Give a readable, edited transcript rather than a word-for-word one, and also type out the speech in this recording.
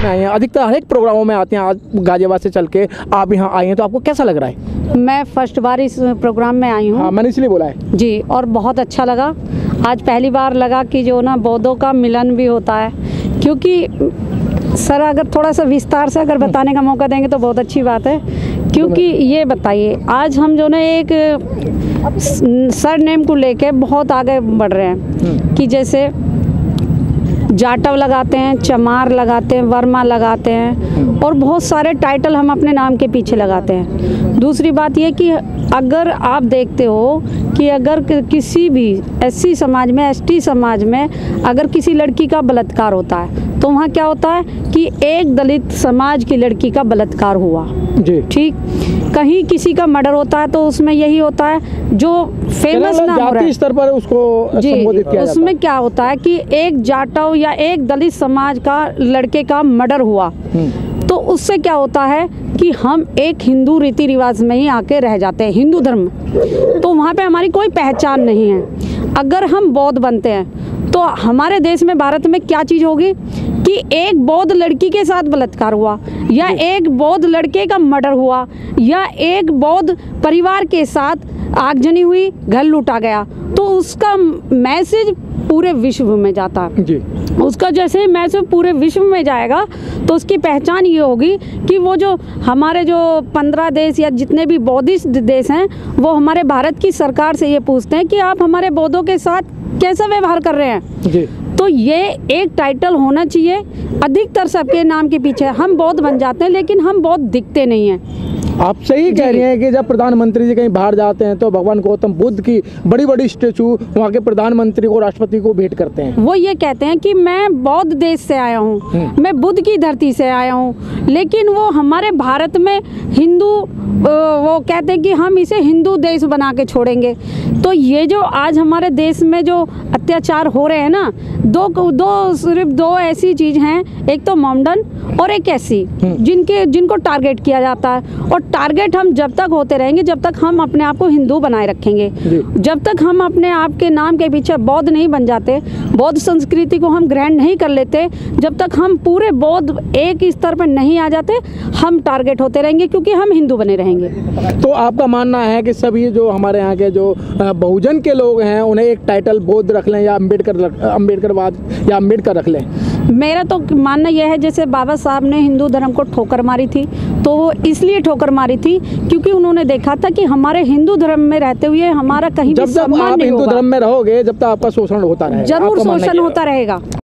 में आई हैं, अधिकतर हर एक प्रोग्रामों में आते हैं, आज गाजियाबाद से चल के आप यहाँ आई हैं, तो आपको कैसा लग रहा है? मैं फर्स्ट बार इस प्रोग्राम में आई हूँ। हाँ, मैंने इसलिए बोला है जी, और बहुत अच्छा लगा। आज पहली बार लगा कि जो ना बौद्धों का मिलन भी होता है, क्योंकि सर अगर थोड़ा सा विस्तार से अगर बताने का मौका देंगे तो बहुत अच्छी बात है। क्योंकि ये बताइए, आज हम जो ना एक सर नेम को लेके बहुत आगे बढ़ रहे हैं कि जैसे जाटव लगाते हैं, चमार लगाते हैं, वर्मा लगाते हैं और बहुत सारे टाइटल हम अपने नाम के पीछे लगाते हैं। दूसरी बात ये कि अगर आप देखते हो कि अगर किसी भी एससी समाज में, एसटी समाज में अगर किसी लड़की का बलात्कार होता है तो वहाँ क्या होता है कि एक दलित समाज की लड़की का बलात्कार हुआ जी, ठीक। कहीं किसी का मर्डर होता है तो उसमें यही होता है जो फेमस ना हो रहा है स्तर पर उसको संबोधित किया उसमें क्या होता है कि एक जाटव या एक दलित समाज का लड़के का मर्डर हुआ तो उससे क्या होता है कि हम एक हिंदू रीति रिवाज में ही आके रह जाते हैं, हिंदू धर्म, तो वहाँ पे हमारी कोई पहचान नहीं है। अगर हम बौद्ध बनते हैं तो हमारे देश में, भारत में क्या चीज़ होगी कि एक बौद्ध लड़की के साथ बलात्कार हुआ या एक बौद्ध लड़के का मर्डर हुआ या एक बौद्ध परिवार के साथ आगजनी हुई, घर लूटा गया, तो उसका मैसेज पूरे विश्व में जाता है जी। उसका जैसे ही मैसेज पूरे विश्व में जाएगा तो उसकी पहचान ये होगी कि वो जो हमारे जो 15 देश या जितने भी बौद्धिस्ट देश हैं वो हमारे भारत की सरकार से ये पूछते हैं कि आप हमारे बौद्धों के साथ कैसा व्यवहार कर रहे हैं जी। तो ये एक टाइटल होना चाहिए। अधिकतर सबके नाम के पीछे हम बौद्ध बन जाते हैं लेकिन हम बौद्ध दिखते नहीं हैं। आप सही कह रही हैं कि जब प्रधानमंत्री जी कहीं बाहर जाते हैं तो भगवान गौतम बुद्ध की बड़ी बड़ी स्टेचू वहाँ के प्रधानमंत्री को, राष्ट्रपति को भेंट करते हैं। वो ये कहते हैं कि मैं बौद्ध देश से आया हूँ, मैं बुद्ध की धरती से आया हूँ, लेकिन वो हमारे भारत में हिंदू, वो कहते हैं कि हम इसे हिंदू देश बना के छोड़ेंगे। तो ये जो आज हमारे देश में जो अत्याचार हो रहे हैं ना, सिर्फ दो ऐसी चीज़ हैं, एक तो मोमडन और एक ऐसी जिनको टारगेट किया जाता है। और टारगेट हम जब तक होते रहेंगे जब तक हम अपने आप को हिंदू बनाए रखेंगे। जब तक हम अपने आप के नाम के पीछे बौद्ध नहीं बन जाते, बौद्ध संस्कृति को हम ग्रहण नहीं कर लेते, जब तक हम पूरे बौद्ध एक स्तर पर नहीं आ जाते, हम टारगेट होते रहेंगे क्योंकि हम हिंदू बने रहेंगे। तो आपका मानना है कि सभी जो हमारे यहाँ के जो बहुजन के लोग हैं उन्हें एक टाइटल बौद्ध रख लें या अम्बेडकरवाद या अम्बेडकर रख लें? मेरा तो मानना यह है, जैसे बाबा साहब ने हिंदू धर्म को ठोकर मारी थी तो वो इसलिए ठोकर मारी थी क्योंकि उन्होंने देखा था कि हमारे हिंदू धर्म में रहते हुए हमारा कहीं भी सम्मान नहीं होगा। हिंदू धर्म में रहोगे जब तक आपका शोषण होता रहेगा, जरूर शोषण होता रहेगा।